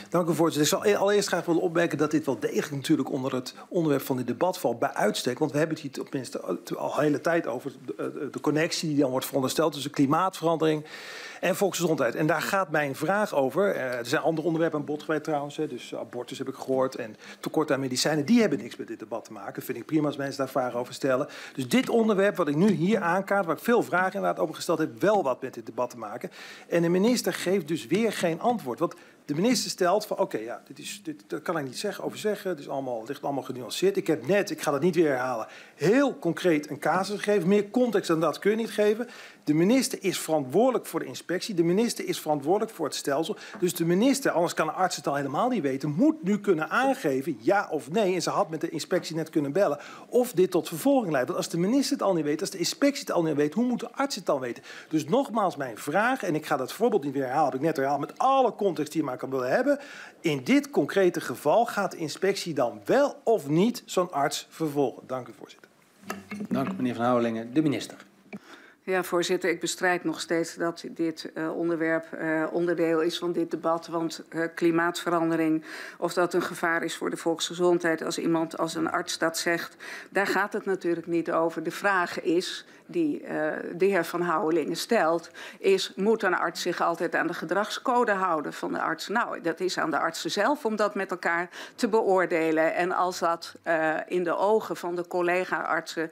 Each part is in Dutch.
Dank u, voorzitter. Ik zal allereerst graag willen opmerken dat dit wel degelijk natuurlijk onder het onderwerp van dit debat valt bij uitstek. Want we hebben het hier tenminste al de hele tijd over de connectie die dan wordt verondersteld tussen klimaatverandering en volksgezondheid. En daar gaat mijn vraag over. Er zijn andere onderwerpen aan bod geweest trouwens. Dus abortus heb ik gehoord en tekort aan medicijnen. Die hebben niks met dit debat te maken. Dat vind ik prima als mensen daar vragen over stellen. Dus dit onderwerp wat ik nu hier aankaart, waar ik veel vragen inderdaad over gesteld heb, wel wat met dit debat te maken. En de minister geeft dus weer geen antwoord. Want de minister stelt van oké, ja, dat kan ik niet over zeggen. Het ligt allemaal genuanceerd. Ik heb net, ik ga dat niet weer herhalen, heel concreet een casus gegeven. Meer context dan dat kun je niet geven. De minister is verantwoordelijk voor de inspectie. De minister is verantwoordelijk voor het stelsel. Dus de minister, anders kan de arts het al helemaal niet weten, moet nu kunnen aangeven, ja of nee. En ze had met de inspectie net kunnen bellen of dit tot vervolging leidt. Want als de minister het al niet weet, als de inspectie het al niet weet, hoe moet de arts het dan weten? Dus nogmaals mijn vraag, en ik ga dat voorbeeld niet weer herhalen, heb ik net herhaald, met alle context die je maar kan willen hebben. In dit concrete geval gaat de inspectie dan wel of niet zo'n arts vervolgen? Dank u, voorzitter. Dank, meneer Van Houwelingen. De minister. Ja, voorzitter, ik bestrijd nog steeds dat dit onderwerp onderdeel is van dit debat. Want klimaatverandering, of dat een gevaar is voor de volksgezondheid, als een arts dat zegt, daar gaat het natuurlijk niet over. De vraag is, die de heer Van Houwelingen stelt, is, moet een arts zich altijd aan de gedragscode houden van de arts? Nou, dat is aan de artsen zelf om dat met elkaar te beoordelen. En als dat in de ogen van de collega-artsen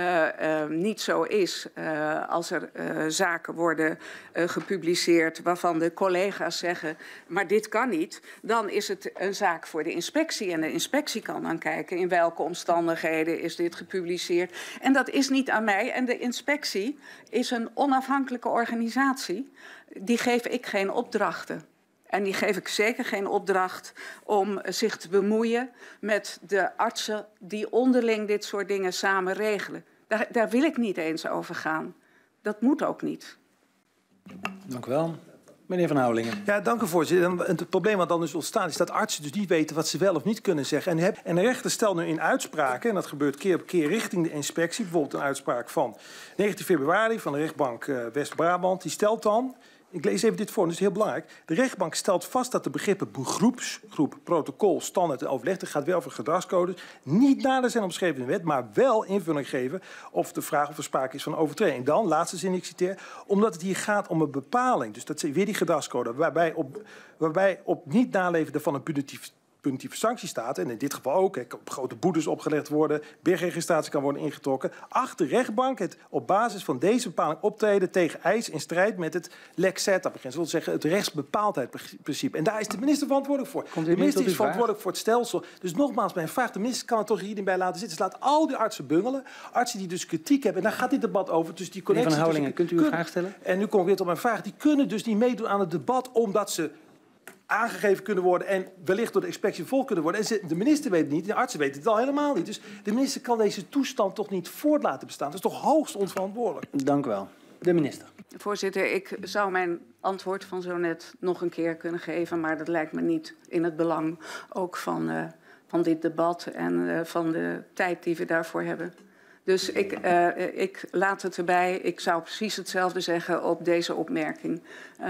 niet zo is, als er zaken worden gepubliceerd waarvan de collega's zeggen, maar dit kan niet, dan is het een zaak voor de inspectie. En de inspectie kan dan kijken in welke omstandigheden is dit gepubliceerd. En dat is niet aan mij. En de inspectie is een onafhankelijke organisatie. Die geef ik geen opdrachten. En die geef ik zeker geen opdracht om zich te bemoeien met de artsen die onderling dit soort dingen samen regelen. Daar wil ik niet eens over gaan. Dat moet ook niet. Dank u wel. Meneer Van Houwelingen. Ja, dank u, voorzitter. En het probleem wat dan dus ontstaat is dat artsen dus niet weten wat ze wel of niet kunnen zeggen. En de rechter stelt nu in uitspraken, en dat gebeurt keer op keer richting de inspectie, bijvoorbeeld een uitspraak van 19 februari van de rechtbank West-Brabant, die stelt dan, ik lees even dit voor, dat is heel belangrijk. De rechtbank stelt vast dat de begrippen groep, protocol, standaard en overleg, dat gaat wel over gedragscodes, niet nader zijn omschreven in de wet, maar wel invulling geven of de vraag of er sprake is van overtreding. En dan, laatste zin, ik citeer, omdat het hier gaat om een bepaling, dus dat is weer die gedragscode, waarbij op niet naleven van een punitieve sanctie staat, en in dit geval ook, grote boetes opgelegd worden, bergregistratie kan worden ingetrokken, acht de rechtbank het op basis van deze bepaling optreden tegen eis in strijd met het lex certa-beginsel, dat wil zeggen het rechtsbepaaldheidsprincipe. En daar is de minister verantwoordelijk voor. De minister is verantwoordelijk voor het stelsel. Dus nogmaals, mijn vraag, de minister kan het toch hierin bij laten zitten. Dus laat al die artsen bungelen, artsen die dus kritiek hebben, en daar gaat dit debat over. Dus die connectie. Meneer Van Houwelingen, kunt u een vraag stellen? En nu kom ik weer tot mijn vraag. Die kunnen dus niet meedoen aan het debat, omdat ze aangegeven kunnen worden en wellicht door de inspectie vervolgd kunnen worden. En de minister weet het niet, de artsen weten het al helemaal niet. Dus de minister kan deze toestand toch niet voort laten bestaan. Dat is toch hoogst onverantwoordelijk. Dank u wel. De minister. Voorzitter, ik zou mijn antwoord van zo net nog een keer kunnen geven, maar dat lijkt me niet in het belang ook van dit debat en van de tijd die we daarvoor hebben. Dus ik laat het erbij. Ik zou precies hetzelfde zeggen op deze opmerking.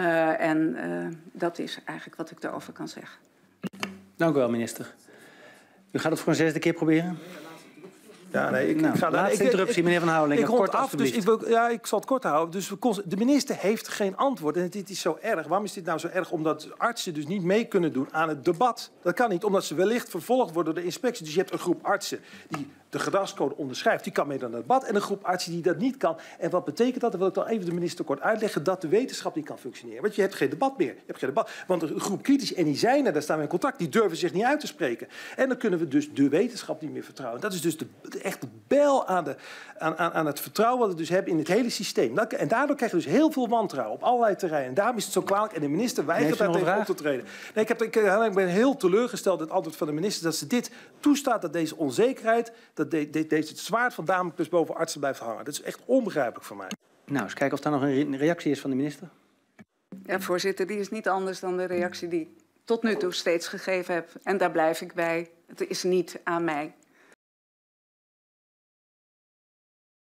Dat is eigenlijk wat ik daarover kan zeggen. Dank u wel, minister. U gaat het voor een 6e keer proberen? Ja, nee, ik ga laatste interruptie, meneer Van Houwelingen. Ik rond af, dus ik zal het kort houden. Dus de minister heeft geen antwoord. En dit is zo erg. Waarom is dit nou zo erg? Omdat artsen dus niet mee kunnen doen aan het debat. Dat kan niet, omdat ze wellicht vervolgd worden door de inspectie. Dus je hebt een groep artsen die de gedragscode onderschrijft. Die kan mee aan het debat. En een groep artsen die dat niet kan. En wat betekent dat? Dan wil ik dan even de minister kort uitleggen. Dat de wetenschap niet kan functioneren. Want je hebt geen debat meer. Je hebt geen debat. Want een groep critici, en die zijn er, daar staan we in contact, die durven zich niet uit te spreken. En dan kunnen we dus de wetenschap niet meer vertrouwen. Dat is dus echt de bel aan het vertrouwen wat we dus hebben in het hele systeem. En daardoor krijg je dus heel veel wantrouwen op allerlei terreinen. En daarom is het zo kwalijk. En de minister weigert daar tegen op te treden. Nee, ik ben heel teleurgesteld in het antwoord van de minister dat ze dit toestaat, dat deze onzekerheid, dat deze zwaard van Damocles boven artsen blijft hangen. Dat is echt onbegrijpelijk voor mij. Nou, eens kijken of daar nog een reactie is van de minister. Ja, voorzitter, die is niet anders dan de reactie die ik tot nu toe steeds gegeven heb. En daar blijf ik bij. Het is niet aan mij.